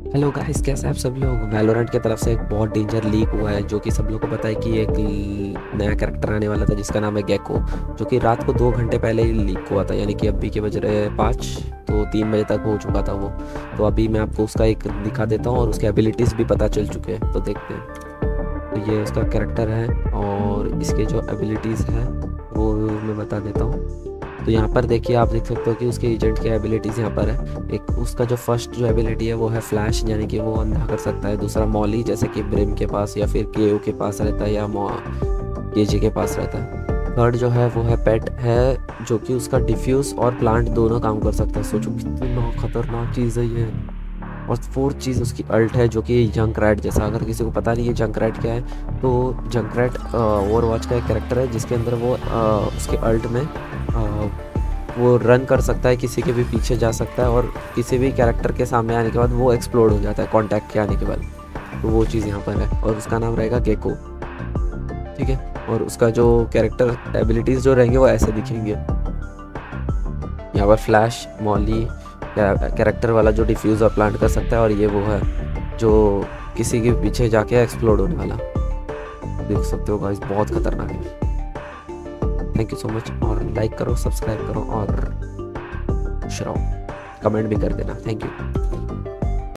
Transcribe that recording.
Hello guys, कैसे हैं आप सब लोग। वैलोरेंट की तरफ से एक बहुत डेंजर लीक हुआ है, जो कि सब लोग को पता है कि एक नया कैरेक्टर आने वाला था जिसका नाम है गेको, जो कि रात को 2 घंटे पहले ही लीक हुआ था, यानी कि अभी के बज रहे 5, तो 3 बजे तक हो चुका था वो। तो अभी मैं आपको उसका एक दिखा देता हूँ और उसके एबिलिटीज़ भी पता चल चुके हैं, तो देखते हैं। तो ये उसका कैरेक्टर है और इसके जो एबिलिटीज़ है वो मैं बता देता हूँ। तो यहाँ पर देखिए, आप देख सकते हो कि उसके एजेंट की एबिलिटीज़ यहाँ पर है। एक उसका जो फर्स्ट जो एबिलिटी है वो है फ्लैश, यानी कि वो अंधा कर सकता है। दूसरा मॉली, जैसे कि ब्रिम के पास या फिर केओ के पास रहता है या केजी के पास रहता है। थर्ड जो है वो है पेट है, जो कि उसका डिफ्यूज़ और प्लांट दोनों काम कर सकता है। सोचो कितना खतरनाक चीज़ है ये। और फोर्थ चीज़ उसकी अल्ट है, जो कि जंकरैट जैसा। अगर किसी को पता नहीं है जंकरैट क्या है, तो जंकरैट ओवरवॉच का एक कैरेक्टर है जिसके अंदर वो उसके अल्ट में वो रन कर सकता है, किसी के भी पीछे जा सकता है और किसी भी कैरेक्टर के सामने आने के बाद वो एक्सप्लोड हो जाता है कांटेक्ट के आने के बाद। तो वो चीज़ यहाँ पर है और उसका नाम रहेगा गेको। ठीक है। और उसका जो कैरेक्टर एबिलिटीज़ जो रहेंगे वो ऐसे दिखेंगे। यहाँ पर फ्लैश, मॉली कैरेक्टर वाला जो डिफ्यूज़ और प्लांट कर सकता है, और ये वो है जो किसी के पीछे जाके एक्सप्लोड होने वाला। देख सकते हो गाइस, बहुत खतरनाक है। थैंक यू सो मच, और लाइक करो, सब्सक्राइब करो और शेयर, कमेंट भी कर देना। Thank you.